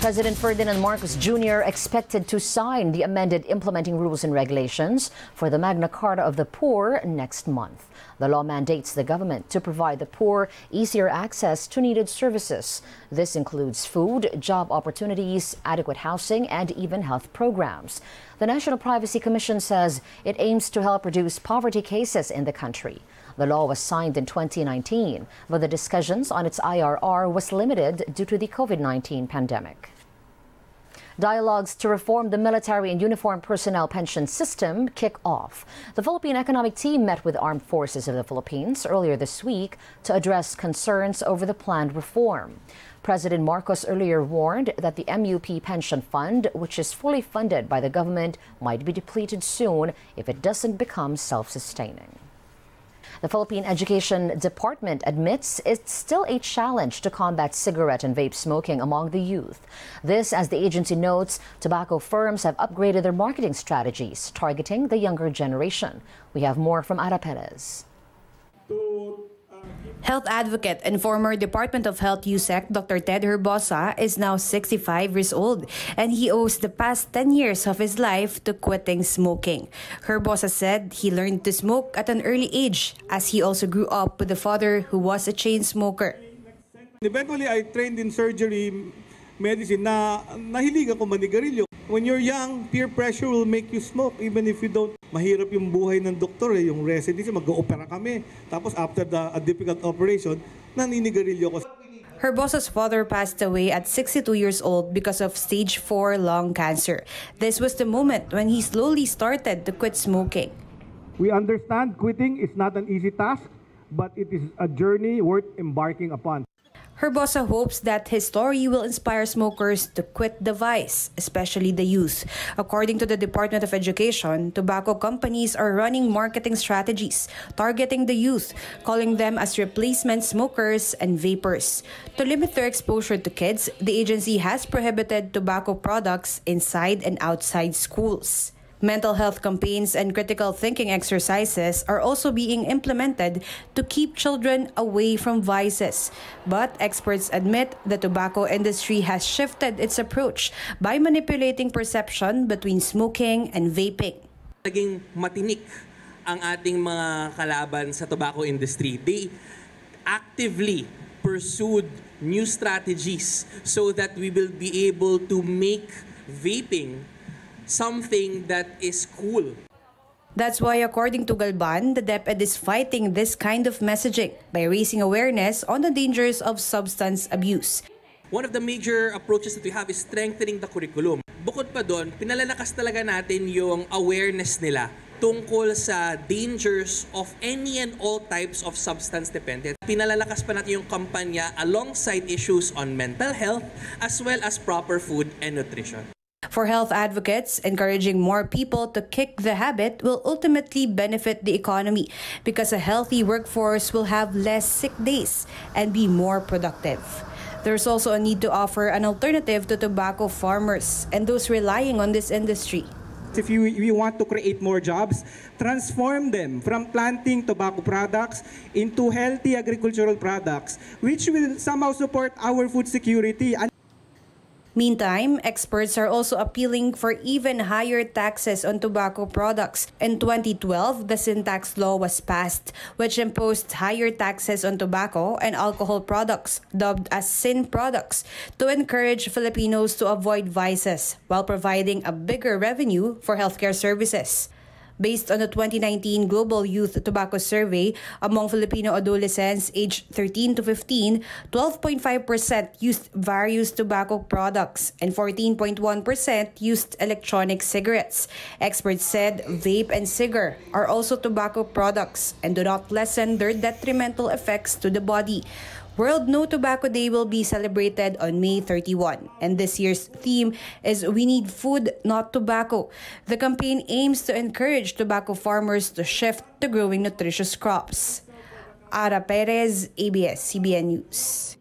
President Ferdinand Marcos Jr. expected to sign the amended implementing rules and regulations for the Magna Carta of the Poor next month. The law mandates the government to provide the poor easier access to needed services. This includes food, job opportunities, adequate housing, and even health programs. The National Privacy Commission says it aims to help reduce poverty cases in the country. The law was signed in 2019, but the discussions on its IRR was limited due to the COVID-19 pandemic. Dialogues to reform the military and uniformed personnel pension system kick off. The Philippine Economic Team met with Armed Forces of the Philippines earlier this week to address concerns over the planned reform. President Marcos earlier warned that the MUP pension fund, which is fully funded by the government, might be depleted soon if it doesn't become self-sustaining. The Philippine Education Department admits it's still a challenge to combat cigarette and vape smoking among the youth. This, as the agency notes, tobacco firms have upgraded their marketing strategies, targeting the younger generation. We have more from Ara Perez. Health advocate and former Department of Health USEC Dr. Ted Herbosa is now 65 years old, and he owes the past 10 years of his life to quitting smoking. Herbosa said he learned to smoke at an early age, as he also grew up with a father who was a chain smoker. Eventually, I trained in surgery medicine na nahilig ako manigarilyo. When you're young, peer pressure will make you smoke even if you don't. Mahirap yung buhay ng doktor, yung residency, mag-o-opera kami. Tapos after a difficult operation, naninigarilyo ko. Herbosa's father passed away at 62 years old because of stage 4 lung cancer. This was the moment when he slowly started to quit smoking. We understand quitting is not an easy task, but it is a journey worth embarking upon. Herbosa hopes that his story will inspire smokers to quit the vice, especially the youth. According to the Department of Education, tobacco companies are running marketing strategies targeting the youth, calling them as replacement smokers and vapors. To limit their exposure to kids, the agency has prohibited tobacco products inside and outside schools. Mental health campaigns and critical thinking exercises are also being implemented to keep children away from vices. But experts admit the tobacco industry has shifted its approach by manipulating perception between smoking and vaping. Naging matinik ang ating mga kalaban sa tobacco industry. They actively pursued new strategies so that we will be able to make vaping something that is cool. That's why, according to Galban, the DepEd is fighting this kind of messaging by raising awareness on the dangers of substance abuse. One of the major approaches that we have is strengthening the curriculum. Bukod pa doon, pinalalakas talaga natin yung awareness nila tungkol sa dangers of any and all types of substance dependence. Pinalalakas pa natin yung kampanya alongside issues on mental health as well as proper food and nutrition. For health advocates, encouraging more people to kick the habit will ultimately benefit the economy because a healthy workforce will have less sick days and be more productive. There's also a need to offer an alternative to tobacco farmers and those relying on this industry. If we want to create more jobs, transform them from planting tobacco products into healthy agricultural products, which will somehow support our food security. Meantime, experts are also appealing for even higher taxes on tobacco products. In 2012, the Sin Tax Law was passed, which imposed higher taxes on tobacco and alcohol products, dubbed as Sin products, to encourage Filipinos to avoid vices while providing a bigger revenue for healthcare services. Based on the 2019 Global Youth Tobacco Survey, among Filipino adolescents aged 13 to 15, 12.5% used various tobacco products and 14.1% used electronic cigarettes. Experts said vape and cigar are also tobacco products and do not lessen their detrimental effects to the body. World No Tobacco Day will be celebrated on May 31, and this year's theme is We Need Food, Not Tobacco. The campaign aims to encourage tobacco farmers to shift to growing nutritious crops. Ara Perez, ABS-CBN News.